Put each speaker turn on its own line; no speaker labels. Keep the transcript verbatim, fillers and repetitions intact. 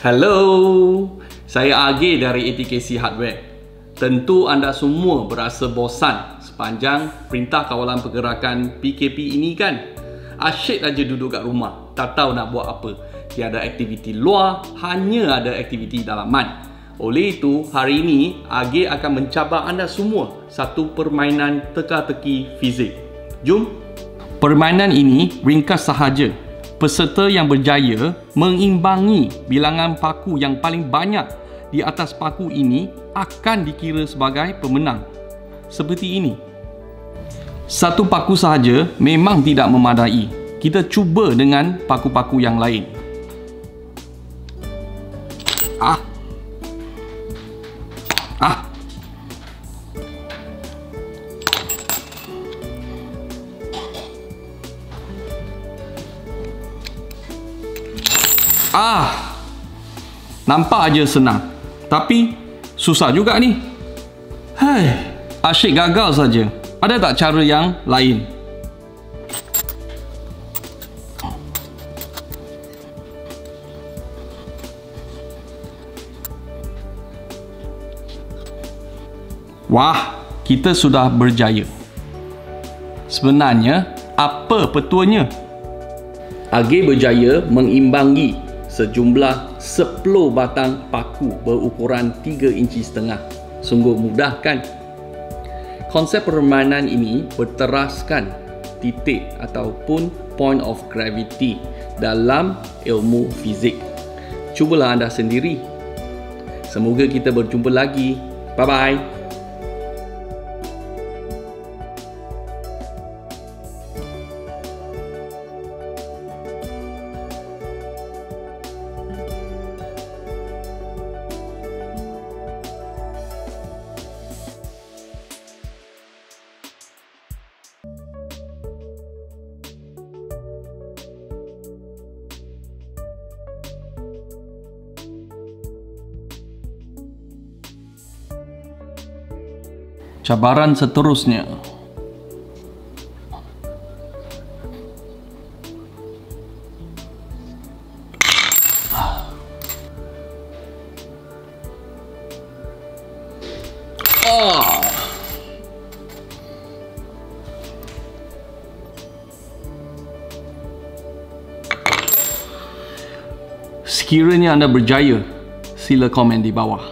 Hello, saya Age dari A T K C Hardware. Tentu anda semua berasa bosan sepanjang Perintah Kawalan Pergerakan P K P ini kan? Asyik aja duduk kat rumah, tak tahu nak buat apa. Tiada aktiviti luar, hanya ada aktiviti dalaman. Oleh itu, hari ini Age akan mencabar anda semua satu permainan teka-teki fizik. Jom. Permainan ini ringkas sahaja. Peserta yang berjaya mengimbangi bilangan paku yang paling banyak di atas paku ini akan dikira sebagai pemenang. Seperti ini. Satu paku sahaja memang tidak memadai. Kita cuba dengan paku-paku yang lain. Ah. Ah. Ah, nampak aja senang, tapi susah juga ni. Hai, asyik gagal saja. Ada tak cara yang lain? Wah, kita sudah berjaya. Sebenarnya, apa petuanya? Age berjaya mengimbangi sejumlah sepuluh batang paku berukuran tiga inci setengah. Sungguh mudah kan? Konsep permainan ini berteraskan titik ataupun point of gravity dalam ilmu fizik. Cubalah anda sendiri. Semoga kita berjumpa lagi. Bye-bye. Cabaran seterusnya. Ah. Sekiranya anda berjaya, sila komen di bawah.